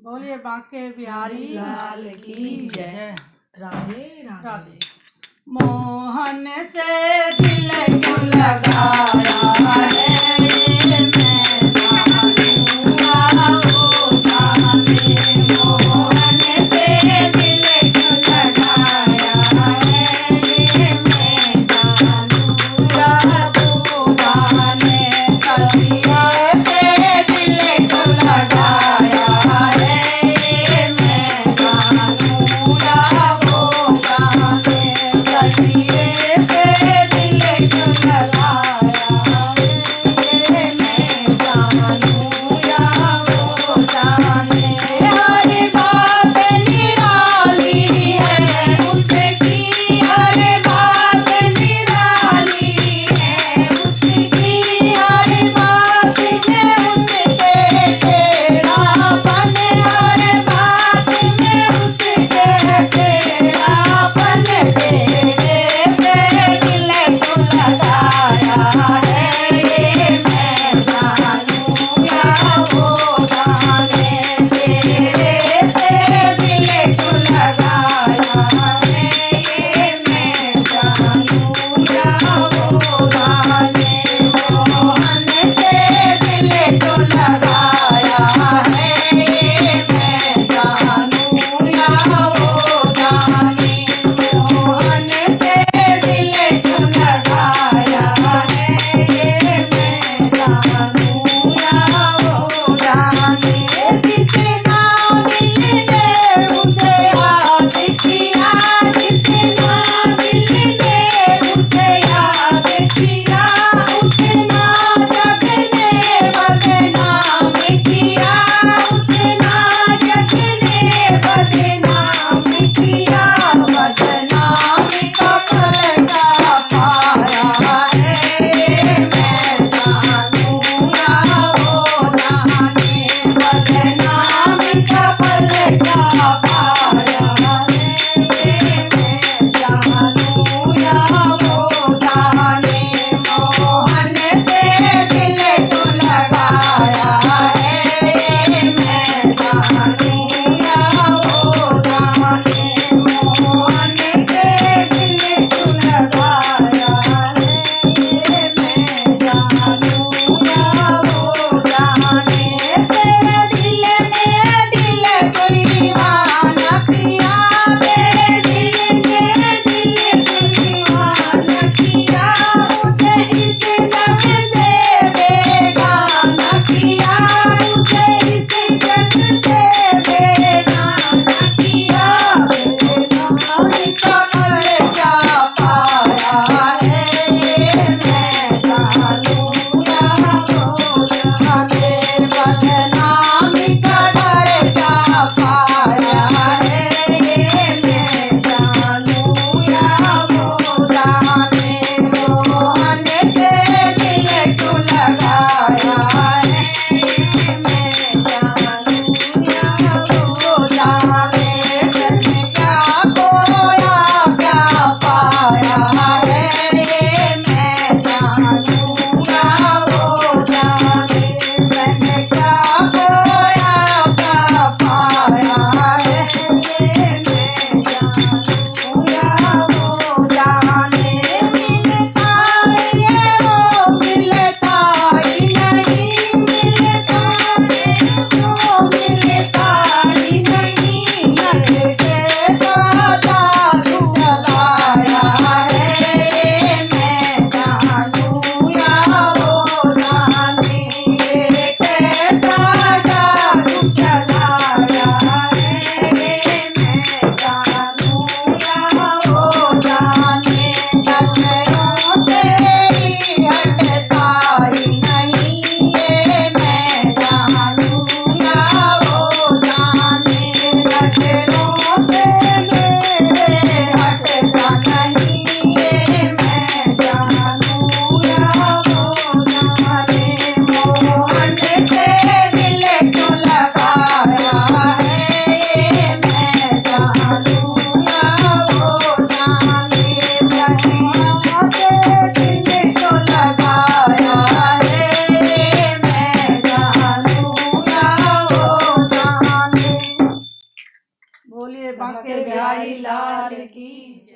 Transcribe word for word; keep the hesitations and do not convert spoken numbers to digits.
बोलिए बांके बिहारी लाल की जय। राधे राधे। मोहन से दिल क्यों लगाया है ये मैं जानूंगा वो जाने। मोहन से दिल क्यों लगाया है ये मैं जानूंगा वो जाने। कलिया से दिल क्यों लगाया है ये मैं जानूंगा वो जाने। कलिए से दिल क्यों लगाया है मैं जानूंगा वो जाने। हर बात निराली है उसकी, हर बात निराली है उसकी, हर बात में उसके तेरापन, हर बात में उसके तेरापन। तेरे से दिल क्यों लगाया है ये मैं जानूंगा वो जाने। तेरे से दिल क्यों लगाया है ये मैं जानूंगा वो जाने। मोहन से दिल क्यों लगाया है ये मैं जानूंगा वो जाने। मोहन से दिल क्यों लगाया है ये मैं जानूंगा वो जाने। जितना दिल ने उसे याद किया, जितना दिल ने उसे याद किया, उतना जग ने बदनाम किया, उतना जग ने बदनाम किया। बदनाम का फल का पाया है ये मैं जानूंगा वो जाने। बदनाम का फल का पाया है ये मैं जानूंगा वो जाने। मोहन से दिल क्यों लगाया है ये मैं जानूंगा वो जाने। मोहन से दिल क्यों लगाया है ये मैं जानूंगा वो जाने। तेरे दिल ने दिल को दीवाना किया, तेरे दिल ने दिल को दीवाना किया। उसे इस जग से बेगाना किया, उसे इस जग से बेगाना किया। बेगानी का फल क्या पाया है ये मैं जानूंगा वो जाने। बदनामी का डर क्या पाया है ये मैं जानूंगा वो जाने। मोहन से दिल क्यों लगाया है ये मैं जानूंगा वो जाने। मैंने क्या खोया क्या पाया है ये मैं जानूंगा वो जाने। मैंने क्या खोया क्या पाया बोलिए बांके बिहारी लाल की।